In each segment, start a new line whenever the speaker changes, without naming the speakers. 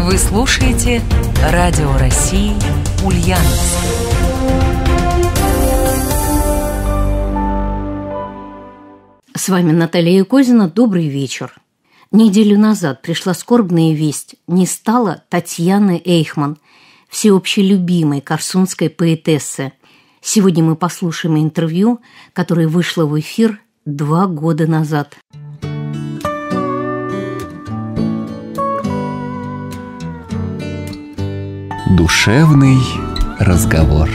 Вы слушаете Радио России Ульяновск.
С вами Наталья Козина. Добрый вечер. Неделю назад пришла скорбная весть. Не стало Татьяны Эйхман, всеобще любимой корсунской поэтессы. Сегодня мы послушаем интервью, которое вышло в эфир 2 года назад.
Душевный разговор.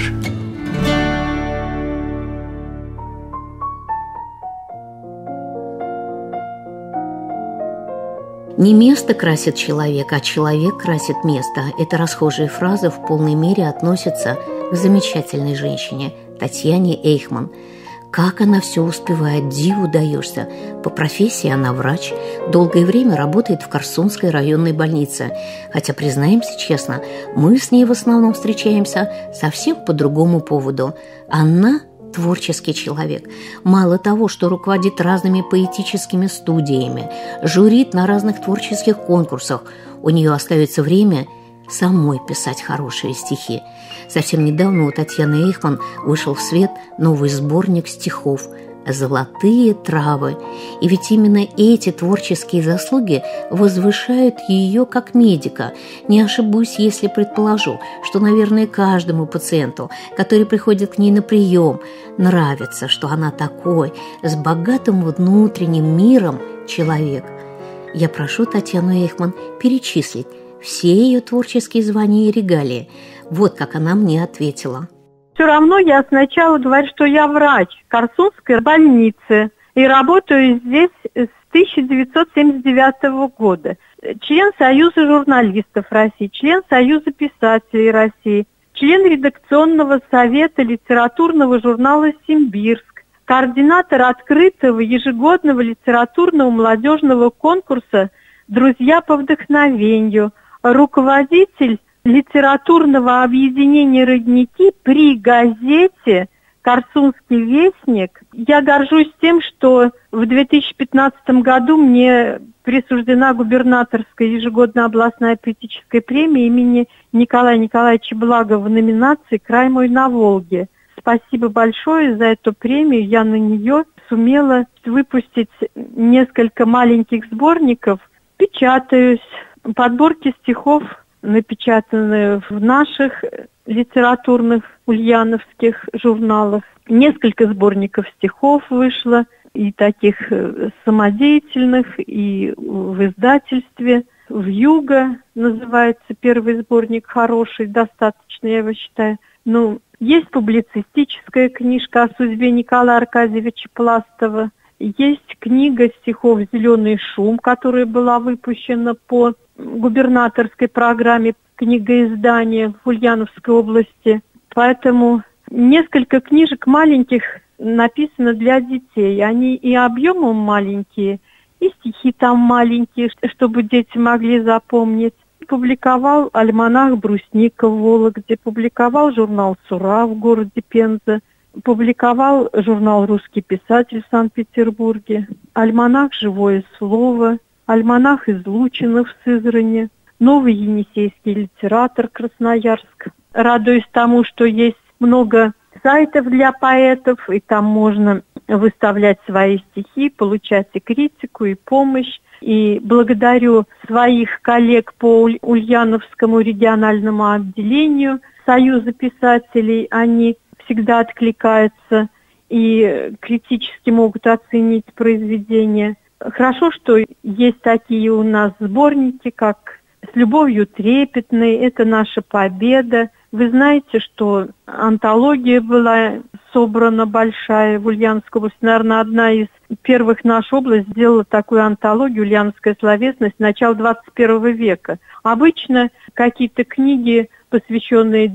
Не место красит человека, а человек красит место. Эта расхожая фраза в полной мере относится к замечательной женщине Татьяне Эйхман. Как она все успевает, диву даешься. По профессии она врач, долгое время работает в Корсунской районной больнице. Хотя, признаемся честно, мы с ней в основном встречаемся совсем по другому поводу. Она творческий человек. Мало того, что руководит разными поэтическими студиями, жюрит на разных творческих конкурсах, у нее остается время самой писать хорошие стихи. Совсем недавно у Татьяны Эйхман вышел в свет новый сборник стихов «Золотые травы». И ведь именно эти творческие заслуги возвышают ее как медика. Не ошибусь, если предположу, что, наверное, каждому пациенту, который приходит к ней на прием, нравится, что она такой, с богатым внутренним миром человек. Я прошу Татьяну Эйхман перечислить все ее творческие звания и регалии. Вот как она мне ответила.
Все равно я сначала говорю, что я врач Корсунской больницы и работаю здесь с 1979 года. Член Союза журналистов России, член Союза писателей России, член редакционного совета литературного журнала «Симбирск», координатор открытого ежегодного литературного молодежного конкурса «Друзья по вдохновению», руководитель литературного объединения «Родники» при газете «Корсунский вестник». Я горжусь тем, что в 2015 году мне присуждена губернаторская ежегодная областная поэтическая премия имени Николая Николаевича Благова в номинации «Край мой на Волге». Спасибо большое за эту премию. Я на нее сумела выпустить несколько маленьких сборников. Печатаюсь. Подборки стихов напечатаны в наших литературных ульяновских журналах. Несколько сборников стихов вышло, и таких самодеятельных, и в издательстве. «Вьюга» называется первый сборник, хороший, достаточно, я его считаю. Есть публицистическая книжка о судьбе Николая Аркадьевича Пластова. Есть книга стихов «Зеленый шум», которая была выпущена по губернаторской программе книгоиздания в Ульяновской области. Поэтому несколько книжек маленьких написано для детей. Они и объемом маленькие, и стихи там маленькие, чтобы дети могли запомнить. Публиковал альманах «Брусника» в Вологде, публиковал журнал «Сура» в городе Пенза, публиковал журнал «Русский писатель» в Санкт-Петербурге, альманах «Живое слово», альманах «Излучино» в Сызрани, новый енисейский литератор Красноярск. Радуюсь тому, что есть много сайтов для поэтов, и там можно выставлять свои стихи, получать и критику, и помощь. И благодарю своих коллег по Ульяновскому региональному отделению Союза писателей. Они всегда откликаются и критически могут оценить произведения. Хорошо, что есть такие у нас сборники, как «С любовью трепетной», «Это наша победа». Вы знаете, что антология была собрана большая в Ульяновской области. Наверное, одна из первых наша область сделала такую антологию «Ульяновская словесность» начала 21 века. Обычно какие-то книги, посвященные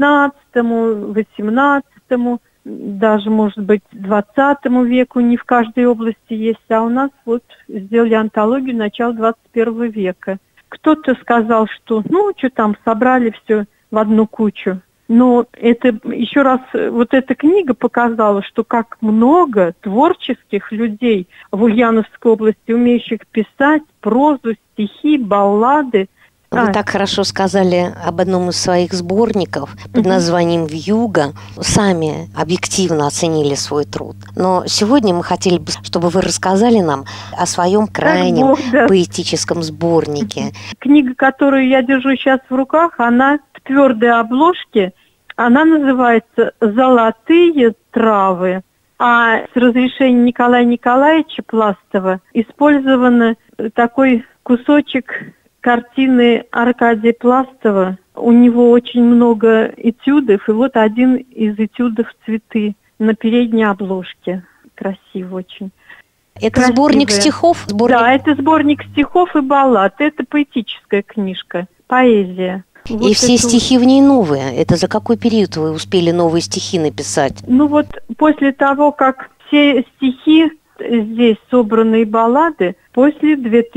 19-му, 18-му, даже, может быть, 20 веку, не в каждой области есть, а у нас вот сделали антологию начала 21 века. Кто-то сказал, что, что там, собрали все в одну кучу. Но это, еще раз, вот эта книга показала, что как много творческих людей в Ульяновской области, умеющих писать прозу, стихи, баллады,
Вы так хорошо сказали об одном из своих сборников под названием «Вьюга». Сами объективно оценили свой труд. Но сегодня мы хотели бы, чтобы вы рассказали нам о своем крайнем поэтическом сборнике.
Книга, которую я держу сейчас в руках, она в твердой обложке. Она называется «Золотые травы». А с разрешения Николая Николаевича Пластова использован такой кусочек картины Аркадия Пластова. У него очень много этюдов, и вот один из этюдов «Цветы» на передней обложке. Красиво очень.
Это красивая. Сборник стихов?
Да, это сборник стихов и баллад. Это поэтическая книжка, поэзия.
Вот и все стихи в ней новые. Это за какой период вы успели новые стихи написать?
Ну вот после того, как все стихи здесь собранные баллады, после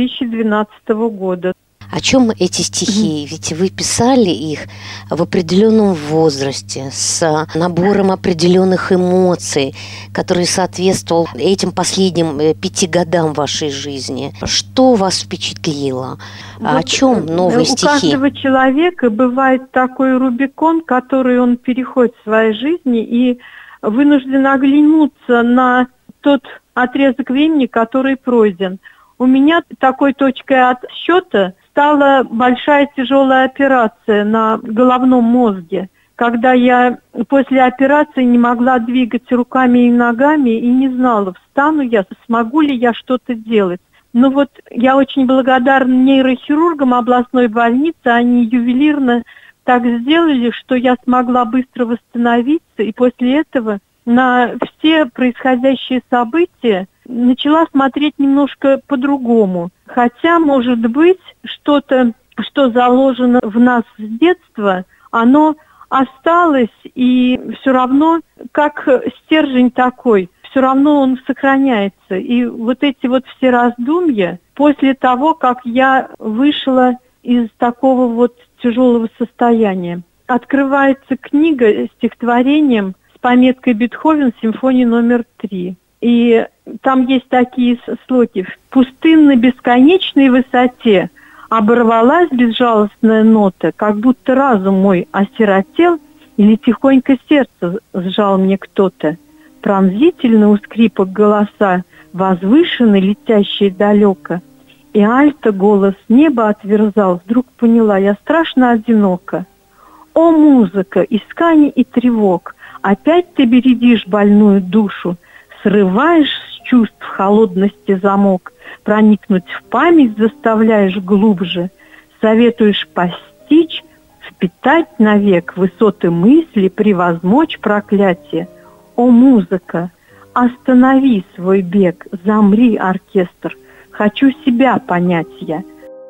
2012 года.
О чем эти стихи? Ведь вы писали их в определенном возрасте, с набором определенных эмоций, который соответствовал этим последним 5 годам вашей жизни. Что вас впечатлило? Вот о чем новые стихи?
У каждого человека бывает такой Рубикон, который он переходит в своей жизни и вынужден оглянуться на тот отрезок времени, который пройден. У меня такой точкой отсчета стала большая тяжелая операция на головном мозге, когда я после операции не могла двигать руками и ногами и не знала, встану я, смогу ли я что-то делать. Но вот я очень благодарна нейрохирургам областной больницы, они ювелирно так сделали, что я смогла быстро восстановиться, и после этого на все происходящие события начала смотреть немножко по-другому. Хотя, может быть, что-то, что заложено в нас с детства, оно осталось, и все равно, как стержень такой, все равно он сохраняется. И вот эти вот все раздумья, после того, как я вышла из такого вот тяжелого состояния, открывается книга стихотворением с пометкой «Бетховен, симфония номер 3». И там есть такие слоги. В пустынно-бесконечной высоте оборвалась безжалостная нота, как будто разум мой осиротел, или тихонько сердце сжал мне кто-то. Пронзительно у скрипок голоса, возвышенный, летящий далеко. И альто голос небо отверзал, вдруг поняла, я страшно одинока. О, музыка, исканий и тревог, опять ты бередишь больную душу, срываешь с чувств холодности замок, проникнуть в память заставляешь глубже, советуешь постичь, впитать навек высоты мысли, превозмочь проклятие. О, музыка, останови свой бег, замри, оркестр, хочу себя понять я.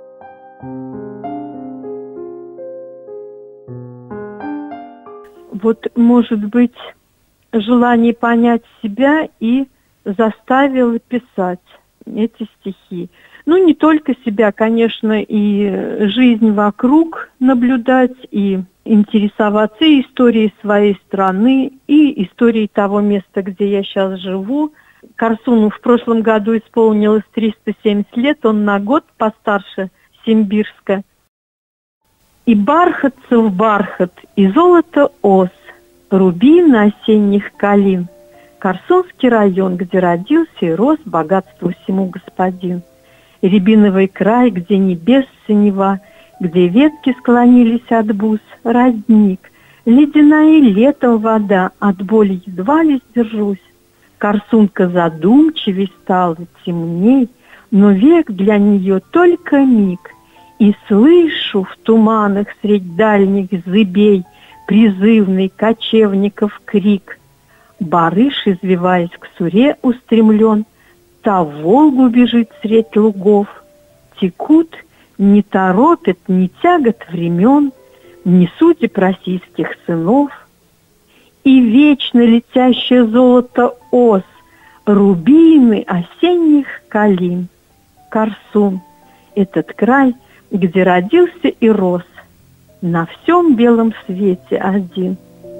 Вот, может быть, желание понять себя и заставило писать эти стихи. Ну, не только себя, конечно, и жизнь вокруг наблюдать, и интересоваться и историей своей страны, и историей того места, где я сейчас живу. Корсуну в прошлом году исполнилось 370 лет, он на год постарше Симбирска. И бархатцев бархат, и золото ос, рубин осенних калин. Корсунский район, где родился и рос богатству всему господин. И рябиновый край, где небес синева, где ветки склонились от бус, родник. Ледяная летом вода, от боли едва ли сдержусь. Корсунка задумчивей стала, темней, но век для нее только миг. И слышу в туманах средь дальних зыбей призывный кочевников крик. Барыш, извиваясь к суре, устремлен, та в Волгу бежит средь лугов. Текут, не торопят, не тягот времен, не судеб российских сынов. И вечно летящее золото ос, рубины осенних калин. Корсун — этот край, где родился и рос, на всем белом свете один.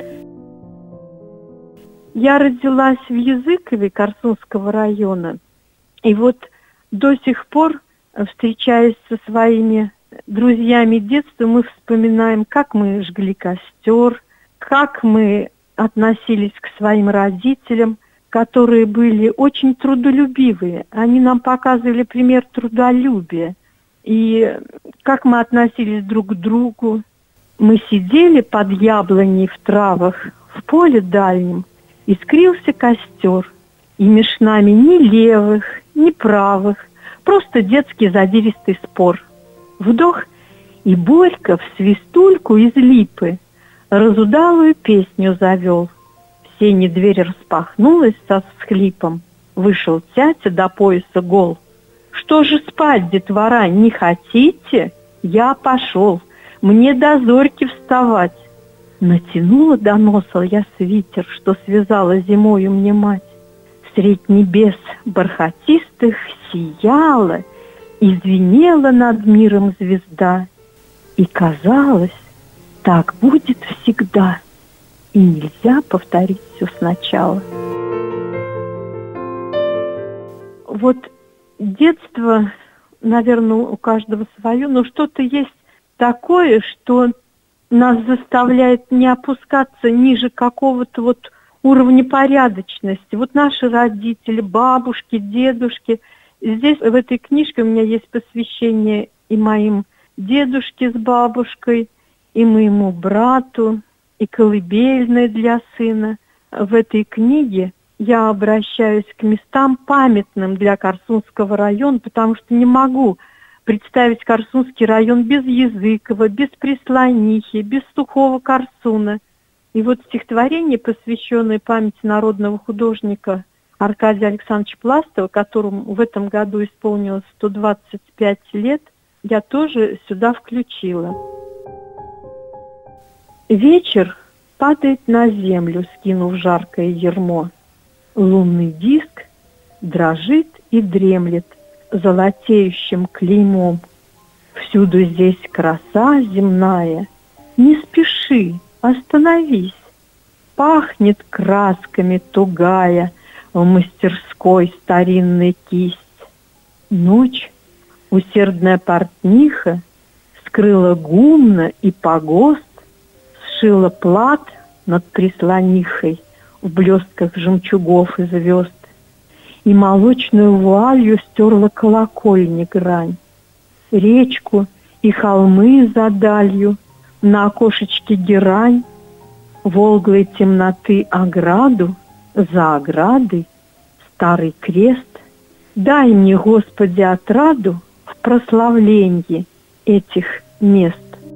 Я родилась в Языкове Корсунского района, и вот до сих пор, встречаясь со своими друзьями детства мы вспоминаем, как мы жгли костер, как мы относились к своим родителям, которые были очень трудолюбивые. Они нам показывали пример трудолюбия. И как мы относились друг к другу. Мы сидели под яблоней в травах в поле дальнем, искрился костер. И меж нами ни левых, ни правых, просто детский задиристый спор. Вдох, и Борька в свистульку из липы разудалую песню завел. В сене дверь распахнулась со всхлипом. Вышел тятя до пояса гол. «Что же спать, детвора, не хотите? Я пошел, мне до зорьки вставать». Натянула до носа я свитер, что связала зимою мне мать. Средь небес бархатистых сияла и звенела над миром звезда. И казалось, так будет всегда, и нельзя повторить все сначала. Вот детство, наверное, у каждого свое, но что-то есть такое, что нас заставляет не опускаться ниже какого-то вот уровня порядочности. Вот наши родители, бабушки, дедушки. Здесь, в этой книжке, у меня есть посвящение и моим дедушке с бабушкой, и моему брату, и колыбельная для сына. В этой книге я обращаюсь к местам памятным для Корсунского района, потому что не могу представить Корсунский район без Языкова, без Прислонихи, без Сухого Корсуна. И вот стихотворение, посвященное памяти народного художника Аркадия Александровича Пластова, которому в этом году исполнилось 125 лет, я тоже сюда включила. Вечер падает на землю, скинув жаркое ярмо. Лунный диск дрожит и дремлет золотеющим клеймом. Всюду здесь краса земная. Не спеши, остановись. Пахнет красками тугая в мастерской старинная кисть. Ночь, усердная портниха, скрыла гумно и погост, сшила плат над Прислонихой в блестках жемчугов и звезд, и молочную вуалью стерла колокольни грань. Речку и холмы за далью, на окошечке герань, волглой темноты ограду, за оградой старый крест. Дай мне, Господи, отраду в прославлении этих мест.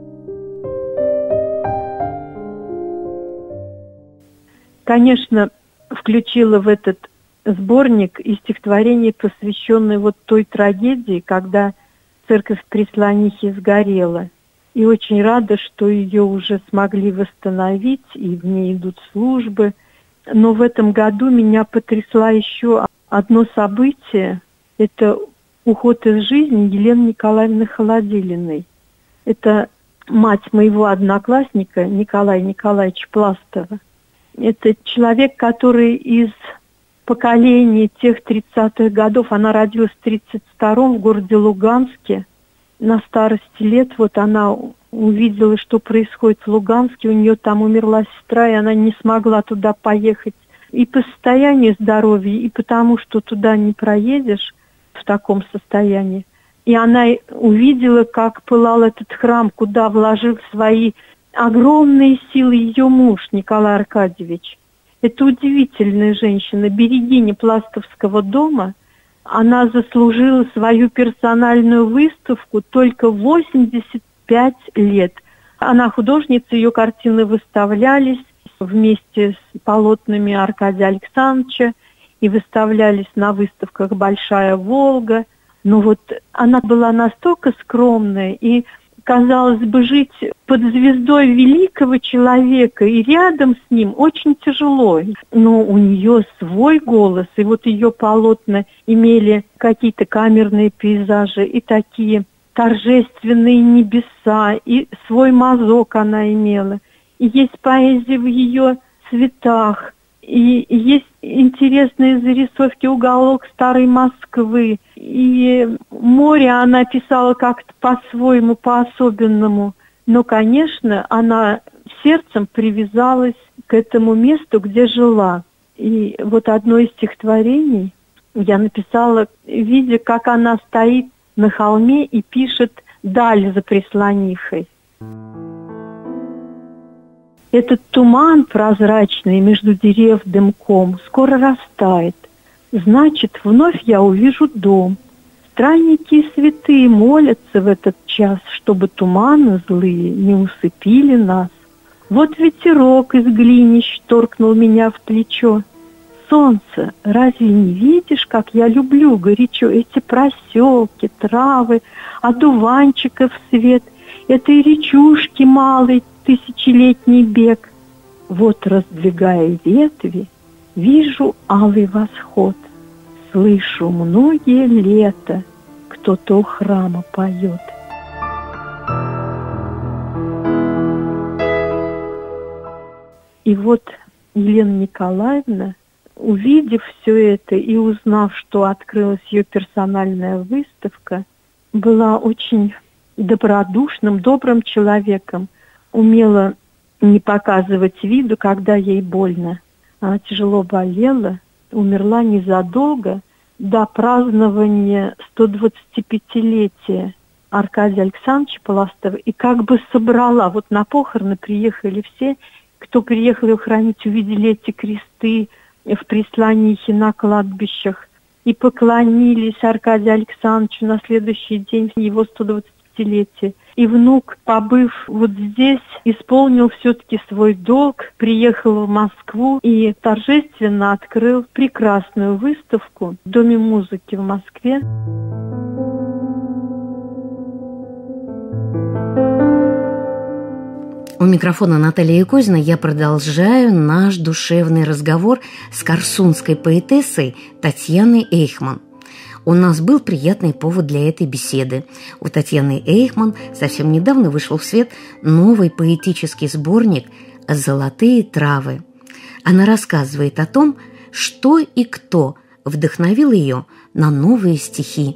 Конечно, включила в этот сборник и стихотворение, посвященное вот той трагедии, когда церковь в Прислонихе сгорела. И очень рада, что ее уже смогли восстановить, и в ней идут службы. Но в этом году меня потрясло еще одно событие. Это уход из жизни Елены Николаевны Холоделиной. Это мать моего одноклассника Николая Николаевича Пластова. Это человек, который из поколения тех 30-х годов, она родилась в 1932-м в городе Луганске. На старости лет вот она увидела, что происходит в Луганске, у нее там умерла сестра, и она не смогла туда поехать и по состоянию здоровья, и потому что туда не проедешь в таком состоянии. И она увидела, как пылал этот храм, куда вложил свои огромные силы ее муж Николай Аркадьевич. Это удивительная женщина, берегиня Пластовского дома. Она заслужила свою персональную выставку только в 85 лет. Она художница, ее картины выставлялись вместе с полотнами Аркадия Александровича и выставлялись на выставках «Большая Волга». Но вот она была настолько скромная, и, казалось бы, жить под звездой великого человека и рядом с ним очень тяжело. Но у нее свой голос, и вот ее полотна имели какие-то камерные пейзажи и такие торжественные небеса, и свой мазок она имела. И есть поэзия в ее цветах, И есть интересные зарисовки, уголок старой Москвы. И море она писала как-то по-своему, по-особенному. Но, конечно, она сердцем привязалась к этому месту, где жила. И вот одно из стихотворений я написала, видя, как она стоит на холме и пишет «Даль за прислонихой». Этот туман прозрачный между дерев дымком скоро растает. Значит, вновь я увижу дом. Странники и святые молятся в этот час, чтобы туманы злые не усыпили нас. Вот ветерок из глинищ торкнул меня в плечо. Солнце, разве не видишь, как я люблю горячо эти проселки, травы, одуванчиков свет, этой речушки малой, тысячелетний бег? Вот, раздвигая ветви, вижу алый восход. Слышу многие лета, кто-то у храма поет. И вот Елена Николаевна, увидев все это и узнав, что открылась ее персональная выставка, была очень добродушным, добрым человеком, умела не показывать виду, когда ей больно. Она тяжело болела, умерла незадолго до празднования 125-летия Аркадия Александровича Полостова, и как бы собрала, вот на похороны приехали все, кто приехал ее хранить, увидели эти кресты в Прислонихе на кладбищах и поклонились Аркадию Александровичу на следующий день его 125-летия. И внук, побыв вот здесь, исполнил все-таки свой долг, приехал в Москву и торжественно открыл прекрасную выставку в Доме музыки в Москве.
У микрофона Наталья Якозина я продолжаю наш душевный разговор с корсунской поэтессой Татьяной Эйхман. У нас был приятный повод для этой беседы. У Татьяны Эйхман совсем недавно вышел в свет новый поэтический сборник «Золотые травы». Она рассказывает о том, что и кто вдохновил ее на новые стихи.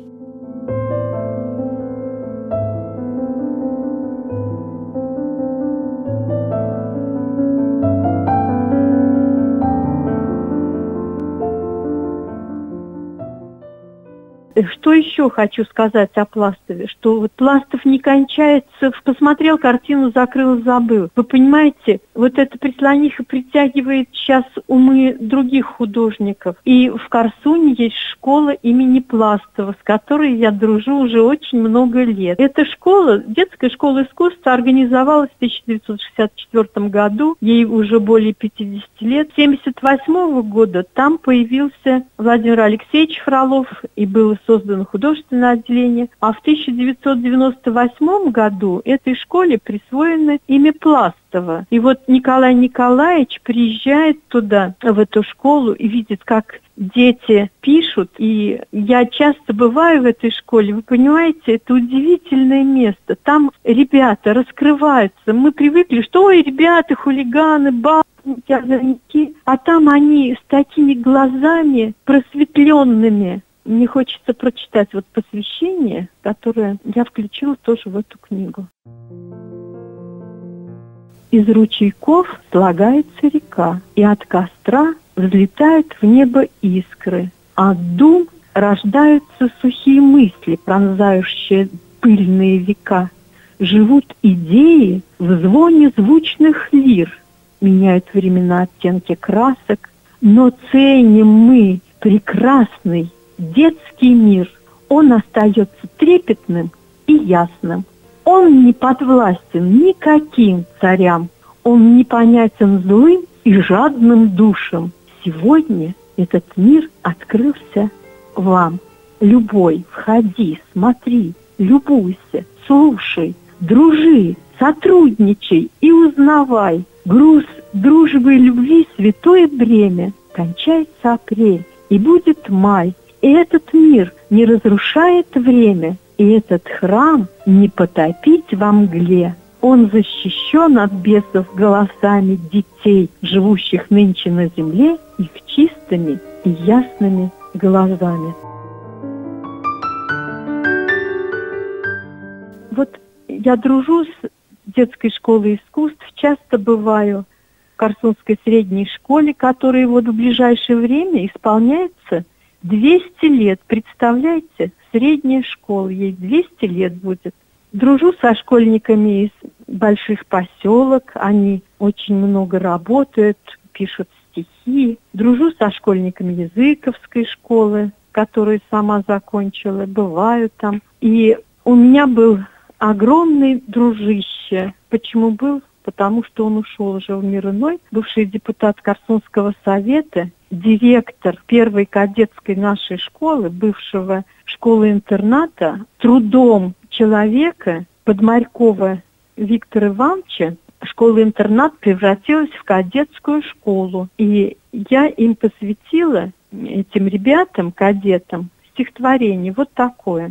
Что еще хочу сказать о Пластове? Что вот Пластов не кончается, посмотрел картину, закрыл, забыл. Вы понимаете, вот эта Прислониха притягивает сейчас умы других художников. И в Корсуне есть школа имени Пластова, с которой я дружу уже очень много лет. Эта школа, детская школа искусства, организовалась в 1964 году. Ей уже более 50 лет. С 1978 года там появился Владимир Алексеевич Фролов, и было создано художественное отделение, а в 1998 году этой школе присвоено имя Пластова. И вот Николай Николаевич приезжает туда, в эту школу, и видит, как дети пишут. И я часто бываю в этой школе, вы понимаете, это удивительное место. Там ребята раскрываются. Мы привыкли, что, ой, ребята, хулиганы, бабники, озорники, а там они с такими глазами просветленными. Мне хочется прочитать вот посвящение, которое я включила тоже в эту книгу. Из ручейков слагается река, и от костра взлетают в небо искры. От дум рождаются сухие мысли, пронзающие пыльные века. Живут идеи в звоне звучных лир, меняют времена оттенки красок, но ценим мы прекрасный детский мир. Он остается трепетным и ясным. Он не подвластен никаким царям. Он непонятен злым и жадным душам. Сегодня этот мир открылся вам. Любой, входи, смотри, любуйся, слушай, дружи, сотрудничай и узнавай. Груз дружбы и любви святое бремя. Кончается апрель, и будет май. И этот мир не разрушает время, и этот храм не потопить во мгле. Он защищен от бесов голосами детей, живущих нынче на земле, их чистыми и ясными глазами. Вот я дружу с детской школой искусств, часто бываю в Корсунской средней школе, которой вот в ближайшее время исполняется 200 лет. Представляете, средняя школа, ей 200 лет будет. Дружу со школьниками из больших поселок, они очень много работают, пишут стихи. Дружу со школьниками Языковской школы, которую сама закончила, бываю там. И у меня был огромный дружище. Почему был? Потому что он ушел уже в мир иной, бывший депутат Корсунского совета, директор первой кадетской нашей школы, бывшего школы-интерната, трудом человека Подмарькова Виктора Ивановича, школа-интернат превратилась в кадетскую школу. И я им посвятила, этим ребятам, кадетам, стихотворение вот такое.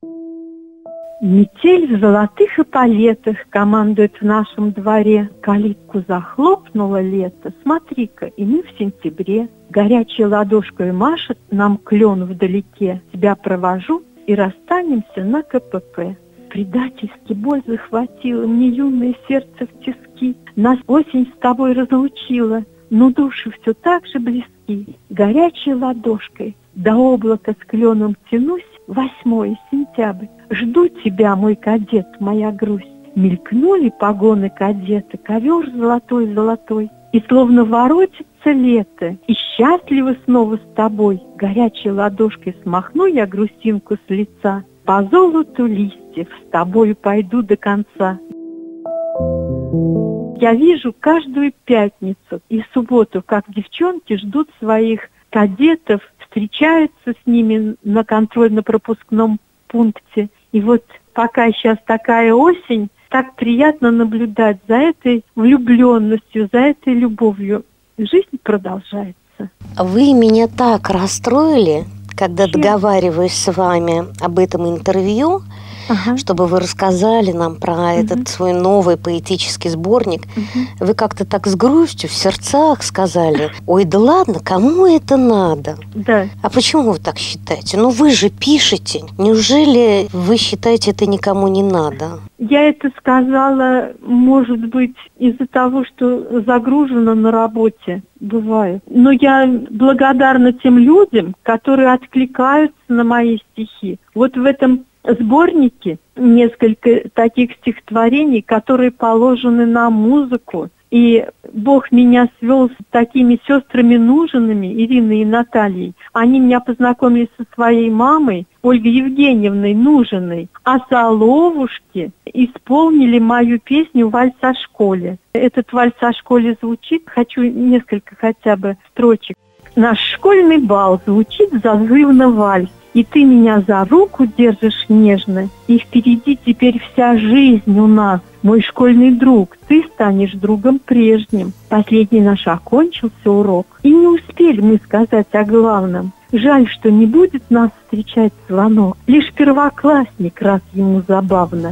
Метель в золотых эполетах командует в нашем дворе. Калитку захлопнуло лето, смотри-ка, и мы в сентябре. Горячей ладошкой машет нам клен вдалеке. Тебя провожу и расстанемся на КПП. Предательски боль захватила мне юное сердце в тиски. Нас осень с тобой разлучила, но души все так же близки. Горячей ладошкой до облака с кленом тянусь. 8 сентября. Жду тебя, мой кадет, моя грусть. Мелькнули погоны кадета, ковер золотой-золотой. И словно воротится лето, и счастливо снова с тобой. Горячей ладошкой смахну я грустинку с лица. По золоту листьев с тобою пойду до конца. Я вижу каждую пятницу и субботу, как девчонки ждут своих кадетов, встречаются с ними на контрольно-пропускном пункте. И вот пока сейчас такая осень, так приятно наблюдать за этой влюбленностью, за этой любовью. Жизнь продолжается.
Вы меня так расстроили, когда договариваюсь с вами об этом интервью, чтобы вы рассказали нам про этот свой новый поэтический сборник. Вы как-то так с грустью в сердцах сказали: ой, да ладно, кому это надо?
Да.
А почему вы так считаете? Ну вы же пишете. Неужели вы считаете, это никому не надо?
Я это сказала, может быть, из-за того, что загружена на работе. Бывает. Но я благодарна тем людям, которые откликаются на мои стихи. Вот в этом сборнике несколько таких стихотворений, которые положены на музыку. И Бог меня свел с такими сестрами Нужинами, Ириной и Натальей. Они меня познакомили со своей мамой, Ольгой Евгеньевной Нужиной. А соловушки исполнили мою песню «Вальс о школе». Этот вальс о школе звучит, хочу несколько хотя бы строчек. Наш школьный бал звучит зазывно вальс. И ты меня за руку держишь нежно, и впереди теперь вся жизнь у нас. Мой школьный друг, ты станешь другом прежним. Последний наш окончился урок, и не успели мы сказать о главном. Жаль, что не будет нас встречать звонок. Лишь первоклассник, раз ему забавно.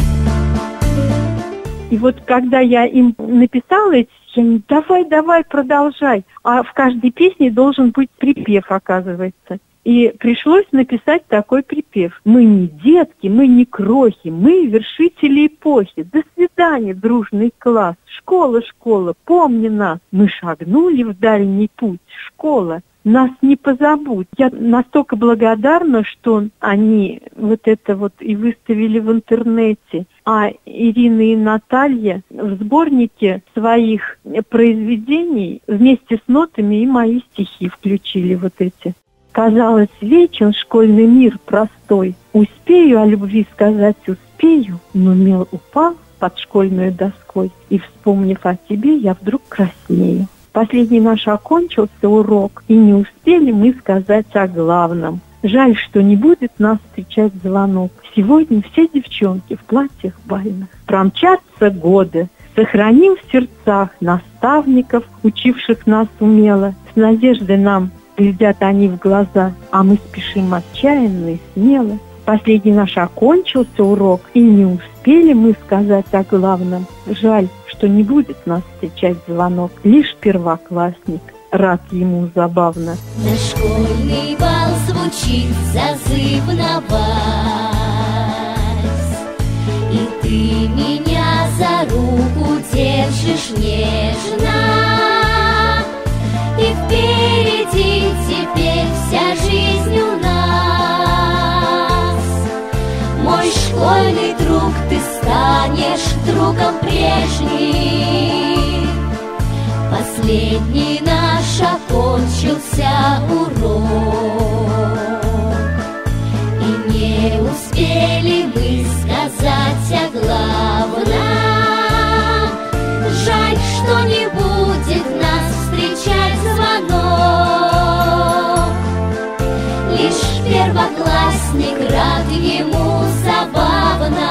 И вот когда я им написала эти стихи, давай, продолжай. А в каждой песне должен быть припев, оказывается. И пришлось написать такой припев. Мы не детки, мы не крохи, мы вершители эпохи. До свидания, дружный класс. Школа, помни нас. Мы шагнули в дальний путь. Школа, нас не позабудь. Я настолько благодарна, что они вот это вот и выставили в интернете. А Ирина и Наталья в сборнике своих произведений вместе с нотами и мои стихи включили вот эти. Казалось, вечен школьный мир простой. Успею о любви сказать, успею, но мел упал под школьной доской. И, вспомнив о тебе, я вдруг краснею. Последний наш окончился урок, и не успели мы сказать о главном. Жаль, что не будет нас встречать звонок. Сегодня все девчонки в платьях бальных. Промчатся годы, сохраним в сердцах наставников, учивших нас умело. С надеждой нам глядят они в глаза, а мы спешим отчаянно и смело. Последний наш окончился урок, и не успели мы сказать о главном. Жаль, что не будет нас встречать звонок. Лишь первоклассник, рад ему забавно.
На школьный бал звучит зазыв на вальс, и ты меня за руку держишь нежно, и впереди теперь вся жизнь у нас. Мой школьный друг, ты станешь другом прежним. Последний наш окончился урок, и не успели мы сказать о главном. Жаль, что не будет нас встречать звонок. Лишь первоклассник, рад ему забавно.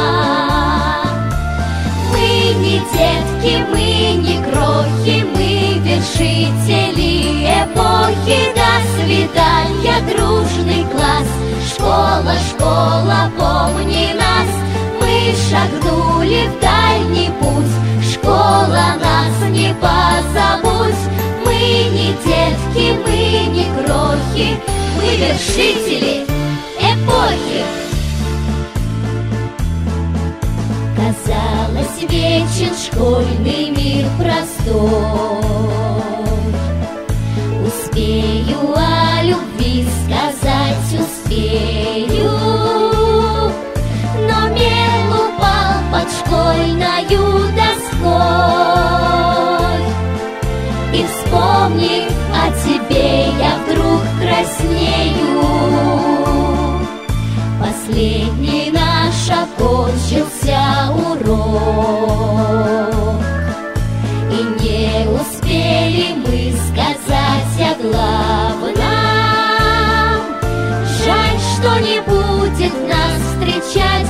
Мы не детки, мы не крохи, мы вершители эпохи. До свидания, дружный класс. Школа, школа, помни нас. Мы шагнули в дальний путь. Школа, нас не позабудь. Мы не детки, мы не крохи, мы вершители эпохи. Казалось, вечен школьный мир простой. Успею о любви сказать, успею, но мел упал под школьною доской. И вспомнив о тебе, я вдруг краснею. Последний наш окончился урок, и не успели мы сказать о главном. Жаль, что не будет нас встречать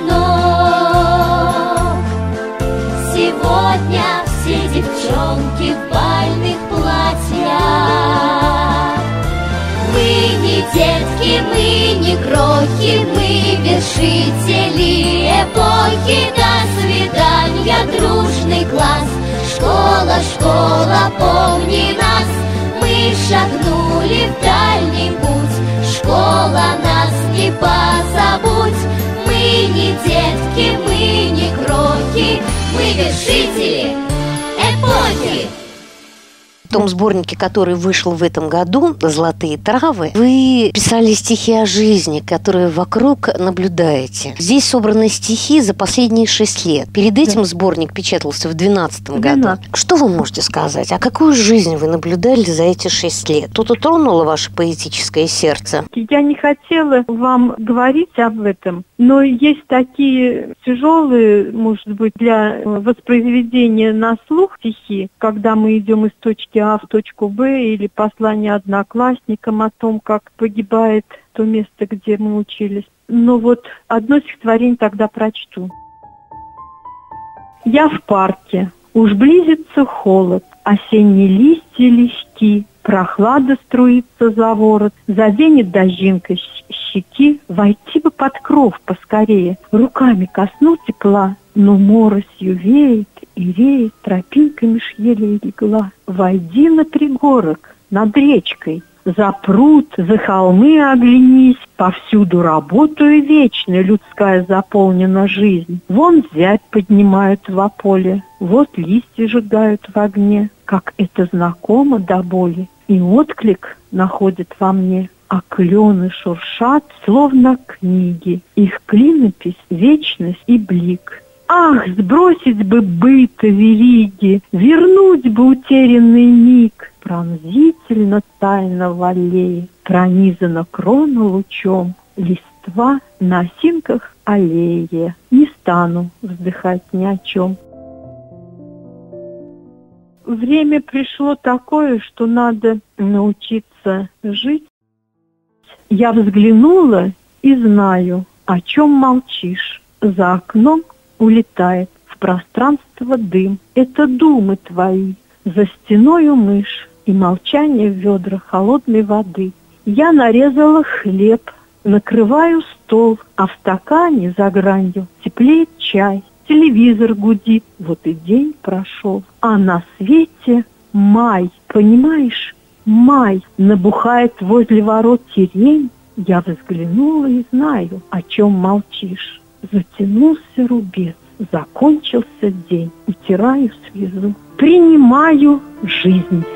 звонок. Сегодня все девчонки в бальных платьях. Мы не детки, мы не крохи, мы вершители эпохи. До свидания, дружный класс. Школа, школа, помни нас. Мы шагнули в дальний путь. Школа, нас не позабудь. Мы не детки, мы не крохи, мы вершители эпохи.
В том сборнике, который вышел в этом году, «Золотые травы», вы писали стихи о жизни, которые вокруг наблюдаете. Здесь собраны стихи за последние 6 лет. Перед этим сборник печатался в 2012 году. Что вы можете сказать? А какую жизнь вы наблюдали за эти 6 лет? Что-то тронуло ваше поэтическое сердце?
Я не хотела вам говорить об этом, но есть такие тяжелые, может быть, для воспроизведения на слух стихи, когда мы идем из точки А в точку Б, или послание одноклассникам о том, как погибает то место, где мы учились. Но вот одно стихотворение тогда прочту. Я в парке, уж близится холод, осенние листья листьки, прохлада струится за ворот, заденет дождинкой щеки, войти бы под кров поскорее, руками косну тепла, но моросью веет и реет, тропинка меж еле легла. Войди на пригорок, над речкой, за пруд, за холмы оглянись, повсюду работаю вечная, людская заполнена жизнь. Вон зябь поднимают во поле, вот листья сжигают в огне, как это знакомо до боли, и отклик находит во мне. А клены шуршат, словно книги, их клинопись, вечность и блик. Ах, сбросить бы быта вериги, вернуть бы утерянный миг. Пронзительно тайно в аллее пронизана крона лучом, листва на осинках аллеи. Не стану вздыхать ни о чем. Время пришло такое, что надо научиться жить. Я взглянула и знаю, о чем молчишь. За окном улетает в пространство дым. Это думы твои, за стеною мышь и молчание в ведрах холодной воды. Я нарезала хлеб Накрываю стол, а в стакане за гранью теплеет чай. Телевизор гудит, вот и день прошел. А на свете май, понимаешь, май. Набухает возле ворот сирень. Я взглянула и знаю, о чем молчишь. Затянулся рубец, закончился день. Утираю слезу, принимаю жизнь.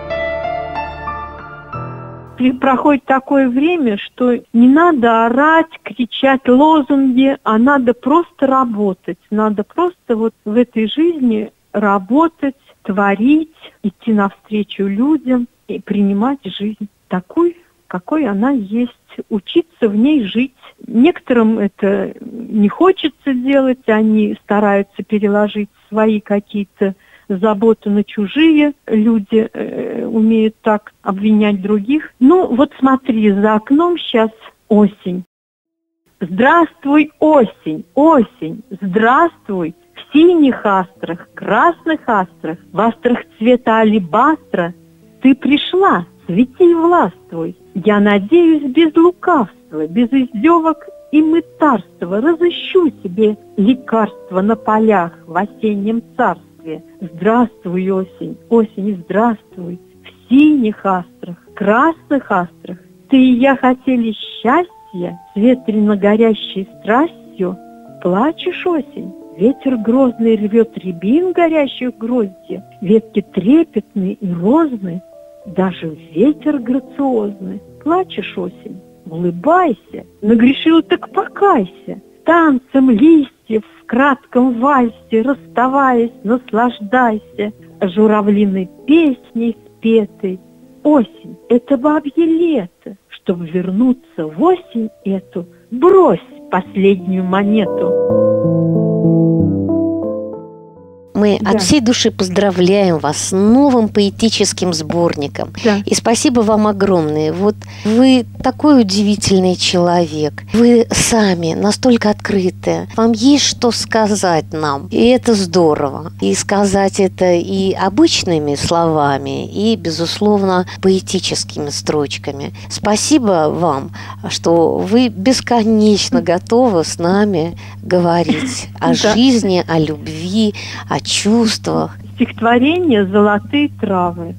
Проходит такое время, что не надо орать, кричать лозунги, а надо просто работать. Надо просто вот в этой жизни работать, творить, идти навстречу людям и принимать жизнь такой, какой она есть, учиться в ней жить. Некоторым это не хочется делать, они стараются переложить свои какие-то заботы на чужие, люди умеют так обвинять других. Ну, вот смотри, за окном сейчас осень. Здравствуй, осень, осень, здравствуй в синих астрах, красных астрах, в астрах цвета алебастра. Ты пришла, цвети и властвуй. Я надеюсь, без лукавства, без издевок и мытарства разыщу себе лекарства на полях в осеннем царстве. Здравствуй, осень, осень, здравствуй, в синих астрах, красных астрах. Ты и я хотели счастья, с ветрено горящей страстью. Плачешь, осень, ветер грозный рвет рябин горящих гроздья, ветки трепетны и розны, даже ветер грациозный. Плачешь, осень, улыбайся, нагрешил так покайся. Танцем листьев в кратком вальсе, расставаясь, наслаждайся журавлиной песней спетой. Осень — это бабье лето. Чтобы вернуться в осень эту, брось последнюю монету.
Мы от всей души поздравляем вас с новым поэтическим сборником.
Да.
И спасибо вам огромное. Вот вы такой удивительный человек. Вы сами настолько открытые. Вам есть что сказать нам. И это здорово. И сказать это и обычными словами, и, безусловно, поэтическими строчками. Спасибо вам, что вы бесконечно готовы с нами говорить о жизни, о любви, о чувствах.
Стихотворение «Золотые травы».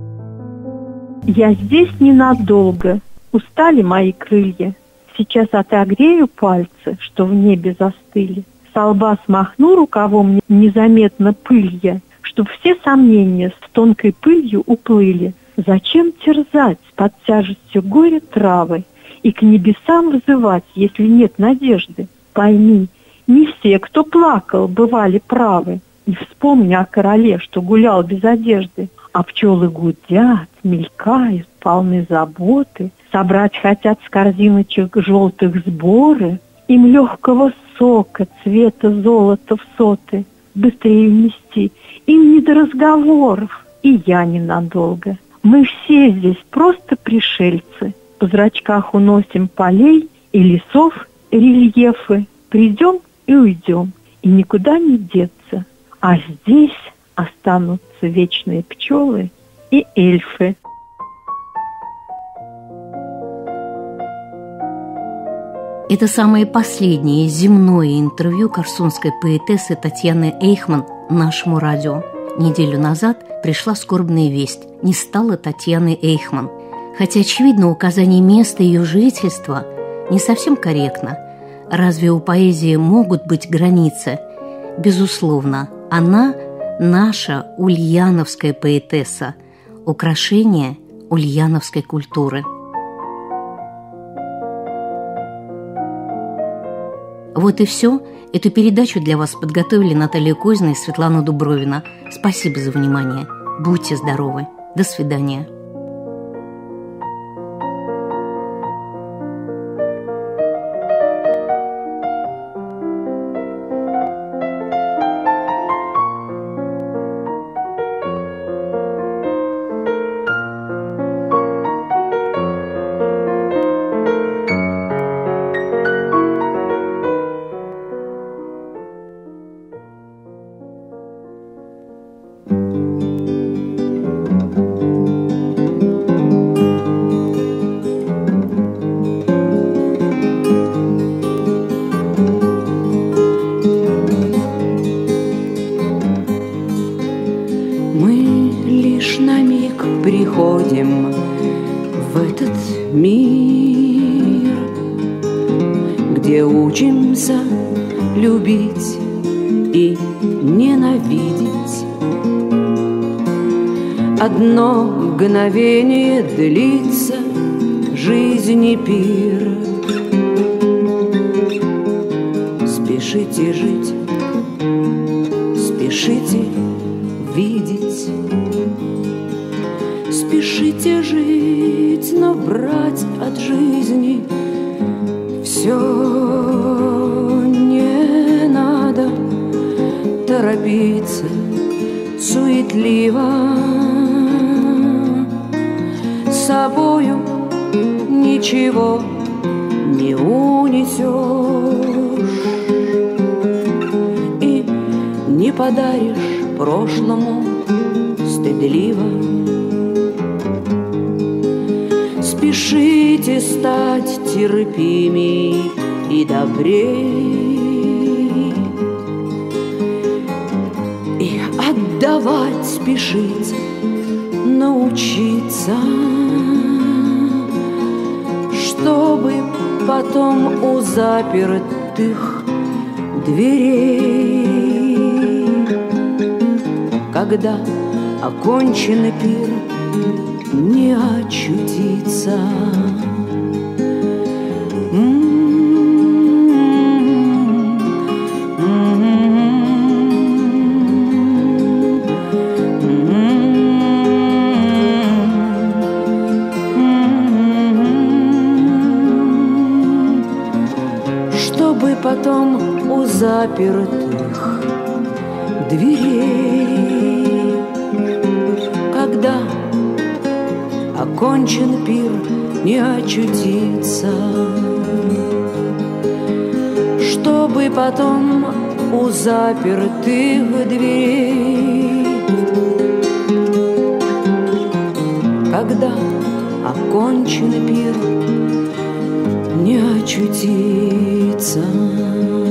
Я здесь ненадолго, устали мои крылья. Сейчас отогрею пальцы, что в небе застыли. Со лба смахну рукавом незаметно пылья, чтоб все сомнения с тонкой пылью уплыли. Зачем терзать под тяжестью горя травы и к небесам взывать, если нет надежды? Пойми, не все, кто плакал, бывали правы. И вспомни о короле, что гулял без одежды. А пчелы гудят, мелькают, полны заботы. Собрать хотят с корзиночек желтых сборы. Им легкого сока, цвета золота в соты. Быстрее нести, им не до разговоров. И я ненадолго. Мы все здесь просто пришельцы. В зрачках уносим полей и лесов рельефы. Придем и уйдем, и никуда не деться. А здесь останутся вечные пчелы и эльфы.
Это самое последнее земное интервью корсунской поэтессы Татьяны Эйхман нашему радио. Неделю назад пришла скорбная весть. Не стало Татьяны Эйхман. Хотя, очевидно, указание места ее жительства не совсем корректно. Разве у поэзии могут быть границы? Безусловно, она наша ульяновская поэтесса, украшение ульяновской культуры. Вот и все. Эту передачу для вас подготовили Наталья Козина и Светлана Дубровина. Спасибо за внимание. Будьте здоровы. До свидания.
лишь на миг приходим в этот мир, где учимся любить и ненавидеть. Одно мгновение длится жизни пир. Спешите жить, спешите видеть, спешите жить, но брать от жизни все не надо, торопиться суетливо, с собою ничего не унесешь и не подаришь прошлому стыдливо. Спешите стать терпимей и добрей, и отдавать спешите, научиться, чтобы потом у запертых дверей, когда окончен пир, не очутиться. Чтобы потом у запертых дверей, когда окончен пир, не очутиться. Чтобы потом у запертых дверей, когда окончен пир, не очутиться.